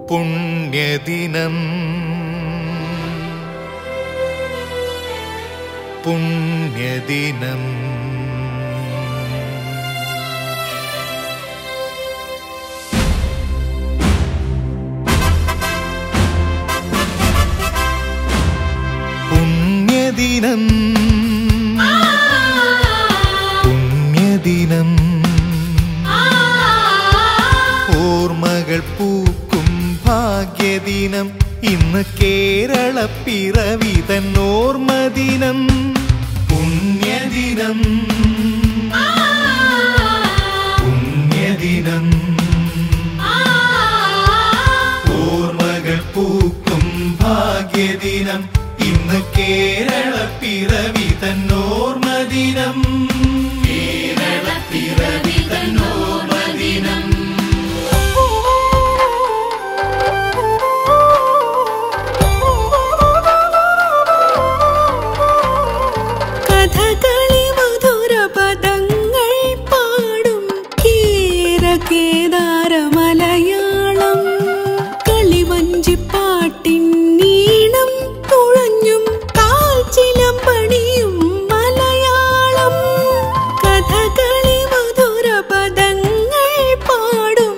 പുണ്യദിനം പുണ്യദിനം പുണ്യദിനം പുണ്യദിനം ഓർമ്മകൾ പൂക്കും ഭാഗ്യദിനം ഇന്ന് കേരള പിറവിതൻ ഓർമ്മദിനം പുണ്യദിനം പുണ്യദിനം ഓർമ്മകൾ പൂക്കും ഭാഗ്യദിനം ഇന്ന് കേരള പിറവിതൻ ഓർമ്മദിനം കേരള പിറവിതൻ ഓർമ്മദിനം കഥകളി മധുര പദങ്ങൾ പാടും കേദാര മലയാളം കളിവഞ്ചിപ്പാട്ടിൻ നീണം തുഴഞ്ഞും കാൽച്ചിലമ്പണിയും മലയാളം കഥകളി മധുര പദങ്ങൾ പാടും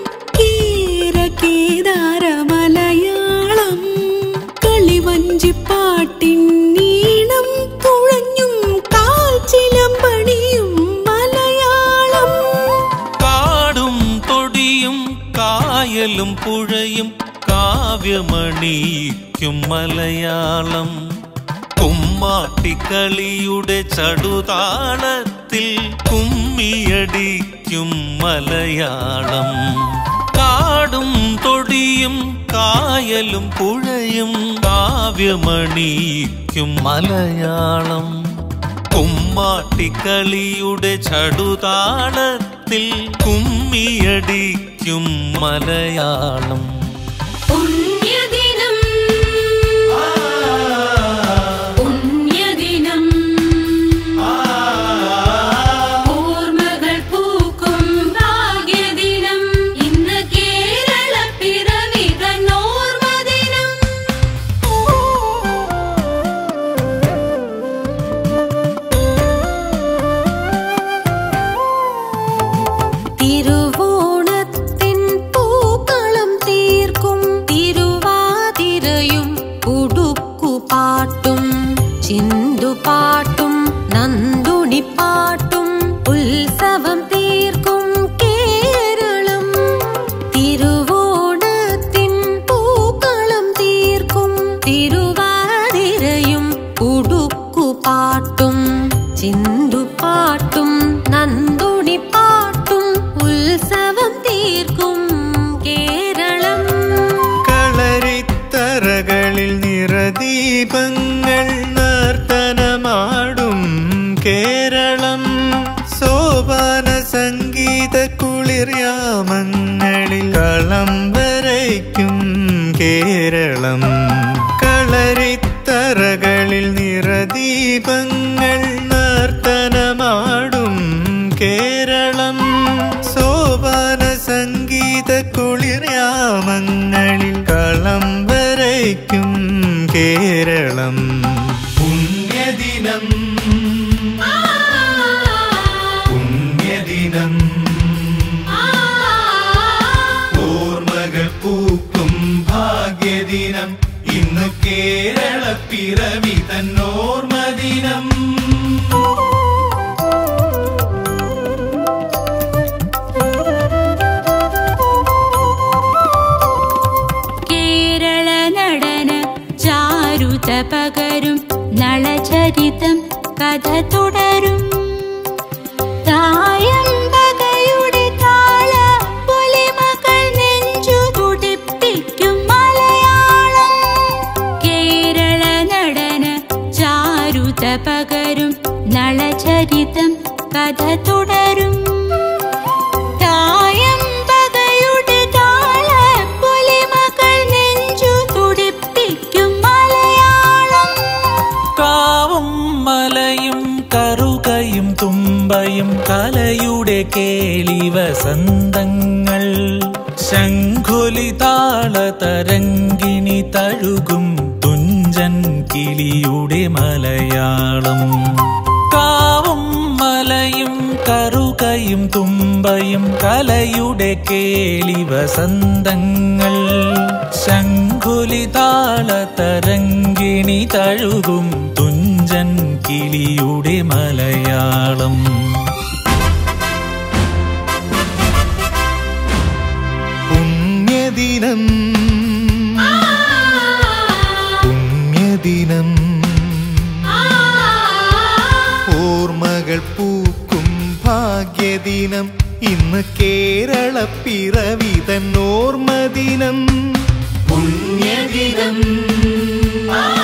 കേദാര മലയാളം കളിവഞ്ചിപ്പാട്ടിൻ നീണം തുഴഞ്ഞും കാൽച്ചിലമ്പണിയും മലയാളം കാടും തൊടിയും കായലും പുഴയും കാവ്യമണിയിക്കും മലയാളം കുമ്മാട്ടിക്കളിയുടെ ചടുതാളത്തിൽ കുമ്മിയടിക്കും മലയാളം കാടും തൊടിയും കായലും പുഴയും കാവ്യമണിയിക്കും മലയാളം കുമ്മാട്ടിക്കളിയുടെ ചടുതാളത്തിൽ കുമ്മിയടിക്കും മലയാളം പുണ്യദിനം പുണ്യദിനം ഓർമ്മകൾ പൂക്കും ഭാഗ്യദിനം ഇന്ന് കേരള പിറവിതൻ ഓർമ്മദിനം തിരുവോണത്തിൻ പൂക്കളം തീർക്കും തിരുവാതിരയും ഉടുക്കുപാട്ടും ചിന്തുപാട്ടും നന്ദുണിപ്പാട്ടും ഉത്സവം തീർക്കും കേരളം തിരുവോണത്തിൻ പൂക്കളം തീർക്കും തിരുവാതിരയും ഉടുക്കുപാട്ടും ചിന്തുപാട്ടും നന്ദുണിപ്പാട്ടും ഉത്സവം തീർക്കും കേരളം കളരിത്തറകളിൽ നിറദീപങ്ങൾ നർത്തനമാടും കേരളം സോപാന സംഗീത കുളിർയാമങ്ങളിൽ കളം വരയ്ക്കും കേരളം കളരിത്തറകളിൽ നിറദീപങ്ങൾ നർത്തനമാടും കേരളം സോപാന സംഗീത കുളിർയാമങ്ങളിൽ കളം വരയ്ക്കും കേരളം പുണ്യദിനം പുണ്യദിനം ഓർമ്മകൾ പൂക്കും ഭാഗ്യദിനം ഇന്ന് കേരള പിറവിതൻ ഓർമ്മദിനം കേരള നടന ചാരുത പകരും നളചരിതം കഥ തുടരും തായമ്പകയുടെ താള പൊലിമകൾ നെഞ്ചു തുടിപ്പിക്കും മലയാളം കേരള നടന ചാരുത പകരും നളചരിതം കഥ തുടരും തായമ്പകയുടെ താള പൊലിമകൾ നെഞ്ചു തുടിപ്പിക്കും മലയാളം കാവും മലയും കറുകയും തുമ്പയും കലയുടെ കേളി വസന്തങ്ങൾ ശംഖുലി ശംഖുലി താള തരംഗിണി തഴുകും തുഞ്ചൻ കിളിയുടെ മലയാളം. കാവും മലയും കറുകയും തുമ്പയും കലയുടെ കേളി വസന്തങ്ങൾ. ശംഖുലി താള തരംഗിണി തഴുകും തുഞ്ചൻ കിളിയുടെ മലയാളം. പുണ്യദിനം പുണ്യദിനം ഓർമ്മകൾ പൂക്കും ഭാഗ്യദിനം ഇന്ന് കേരള പിറവി തന്നോർമ്മദിനം. പുണ്യദിനം